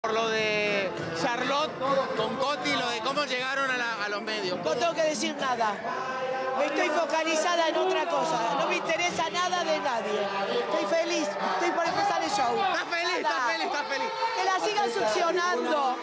Por lo de Charlotte con Coti, lo de cómo llegaron a los medios. No tengo que decir nada. Estoy focalizada en otra cosa. No me interesa nada de nadie. Estoy feliz. Estoy por empezar el show. ¿Estás feliz? ¿Estás feliz? ¿Estás feliz? Que la sigan succionando.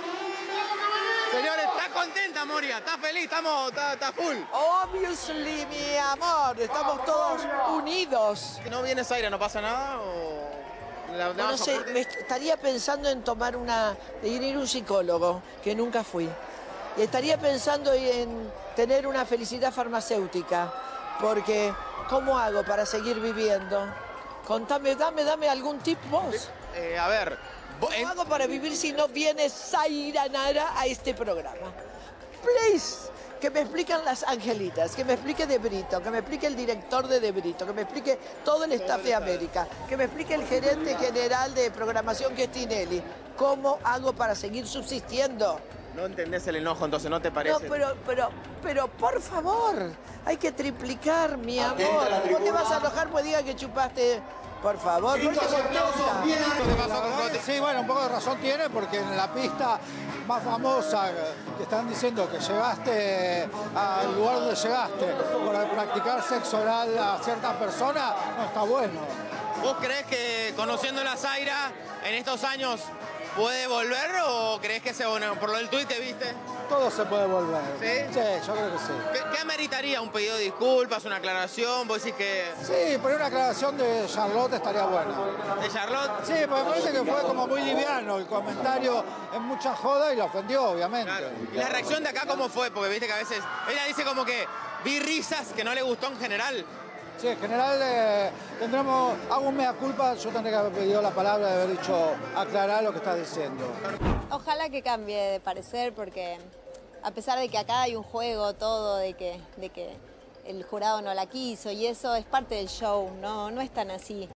Señores, ¿estás contenta, Moria? ¿Estás feliz? ¿Está full? Obviously, mi amor. Estamos todos unidos. ¿No vienes aire? ¿No pasa nada? ¿O No sé, me estaría pensando en ir a un psicólogo, que nunca fui. Y estaría pensando en tener una felicidad farmacéutica, porque ¿cómo hago para seguir viviendo? Contame, dame algún tip vos. A ver... ¿Cómo hago para vivir si no viene Zaira Nara a este programa? Please. Que me expliquen las angelitas, que me explique De Brito, que me explique el director de Brito, que me explique todo el staff de América, que me explique el gerente general de programación que es Tinelli. ¿Cómo hago para seguir subsistiendo? No entendés el enojo, entonces, ¿no te parece? No, pero por favor, hay que triplicar, mi amor. ¿Cómo te vas a enojar? Pues diga que chupaste... Por favor, ¿por qué contesta? ¿Qué pasó con Coti? Sí, bueno, un poco de razón tiene porque en la pista más famosa te están diciendo que llegaste al lugar donde llegaste por practicar sexo oral a ciertas personas, no está bueno. ¿Vos creés que conociendo a Zaira en estos años puede volver o creés que por lo del tuit que viste? Todo se puede volver. ¿Sí? Sí, yo creo que sí. ¿Qué ameritaría? ¿Un pedido de disculpas, una aclaración? ¿Vos decís que...? Sí, pero una aclaración de Charlotte estaría buena. ¿De Charlotte? Sí, porque me parece que fue como muy liviano el comentario en mucha joda y la ofendió, obviamente. Claro. ¿Y la reacción de acá cómo fue? Porque viste que a veces... Ella dice como que vi risas que no le gustó en general. Sí, en general hago un mea culpa, yo tendré que haber pedido la palabra de haber dicho aclarar lo que estás diciendo. Ojalá que cambie de parecer porque a pesar de que acá hay un juego todo, de que el jurado no la quiso y eso es parte del show, no es tan así.